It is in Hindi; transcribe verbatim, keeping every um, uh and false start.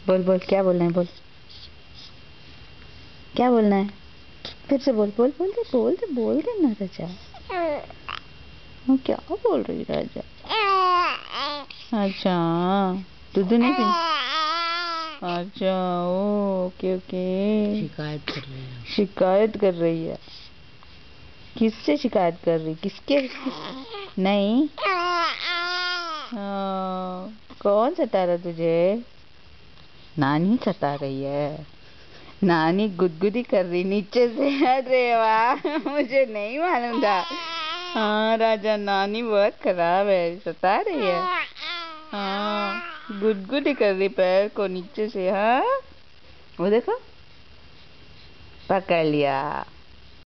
बोल बोल, क्या बोलना है, बोल क्या बोलना है, फिर से बोल बोल बोल दे बोल दे बोल दे ना राजा। वो क्या बोल रही राजा? अच्छा, दूध नहीं पी? अच्छा, ओके ओके। शिकायत कर रही है। शिकायत कर रही है? किससे शिकायत कर रही? किसके? नहीं, हाँ, कौन सता रहा तुझे? नानी सता रही है। नानी गुदगुदी कर रही नीचे से। अरे वाह, मुझे नहीं मालूम था। हाँ राजा, नानी बहुत खराब है, सता रही है। हाँ, गुदगुदी कर रही पैर को नीचे से। हाँ, वो देखो, पकड़ लिया।